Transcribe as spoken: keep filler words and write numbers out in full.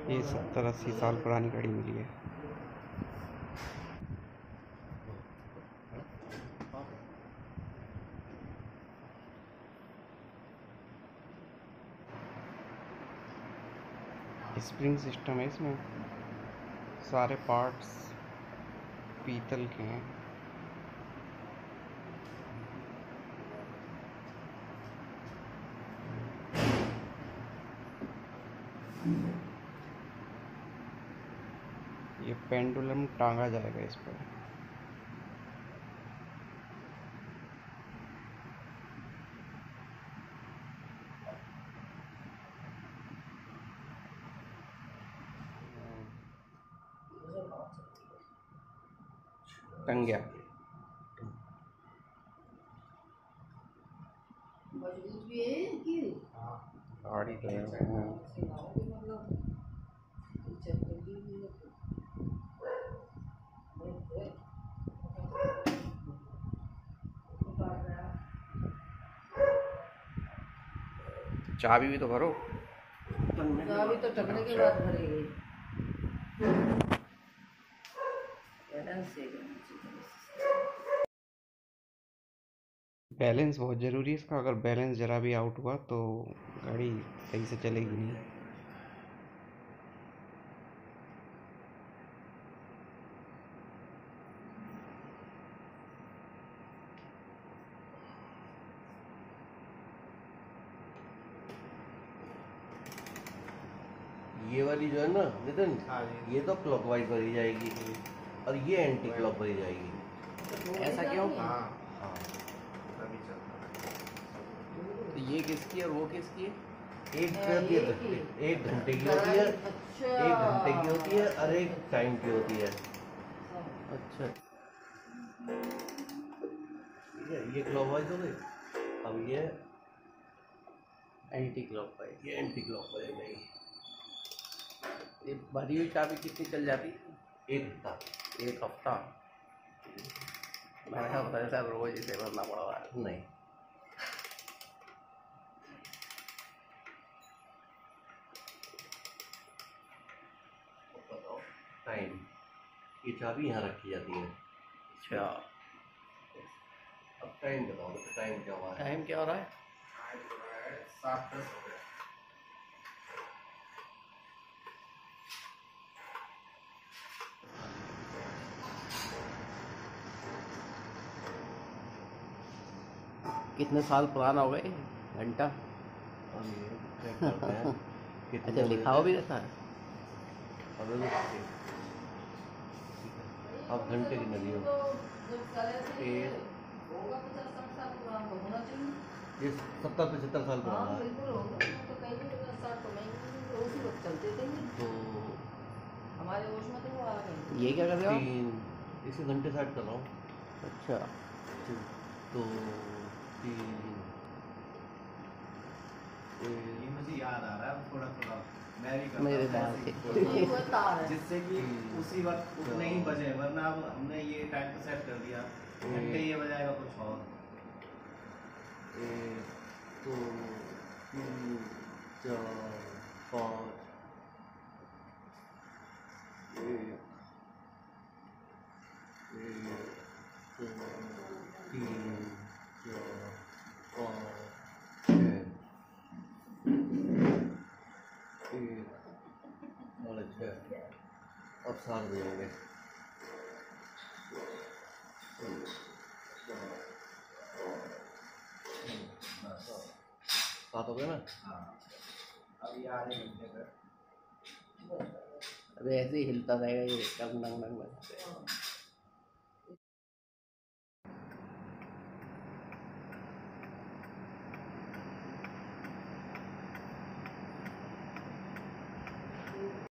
ये सत्तर अस्सी साल पुरानी घड़ी मिली है। स्प्रिंग सिस्टम है इसमें, सारे पार्ट्स पीतल के हैं। ये पेंडुलम टांगा जाएगा इस पर। टंग गया। गाड़ी तो है। चाबी भी तो भरो। चाबी तो टकने के बाद भरेगी। बैलेंस बहुत ज़रूरी है इसका, अगर बैलेंस ज़रा भी आउट हुआ तो गाड़ी सही से चलेगी नहीं। ये वाली जो है ना नितिन, ये तो क्लॉकवाइज भरी जाएगी और ये एंटी क्लॉक भरी जाएगी। ऐसा क्यों? हाँ हाँ तभी चलता तो ये किसकी और वो किसकी है? एक होती है, एक घंटे की होती है, एक घंटे की होती है और एक टाइम की होती है। अच्छा, ठीक है, ये क्लॉकवाइज हो गई। अब ये एंटी क्लॉकवाइज। ये एंटी क्लॉकवाइज नहीं। ये भरी हुई चाबी कितनी चल जाती? एक हफ्ता। एक हफ्ता। मेरा ख्याल होता है सर रोज इसे भरना पड़ रहा है। नहीं, बताओ टाइम। ये चाबी यहाँ रखी जाती है। अच्छा, अब टाइम बताओ तो टाइम क्या हुआ है? टाइम क्या हो रहा है? है। सात दस हो गया। कितने साल पुराना हो गए घंटा? और ये चेक करते हैं कितने अच्छा, बजे लिखा हुआ से- भी रहता है। और वो देखिए, अब घंटे की नदी हो ये ये सत्तर पचहत्तर साल पुराना है। तो हमारे होश में तो वो आ गए। ये क्या कर रहे हो? तीन इसे घंटे सेट कर रहा हूँ। अच्छा, तो तीन ये मुझे याद आ रहा है थोड़ा थोड़ा, मैं भी करता मेरे हूँ ख्याल ऐसे से। ही। ये तार है। जिससे कि उसी वक्त उतने ही बजे, वरना अब हमने ये टाइम तो सेट कर दिया, घंटे ये बजाएगा कुछ और। एक दो तीन चार पाँच एक एक दो तीन चार पाँच छः एक साढ़े छः। अब सात बजेंगे। सात हो गया ना? हाँ, अभी आधे घंटे पर अबे ऐसे ही हिलता रहेगा ये, डंग डंग डंग डंग।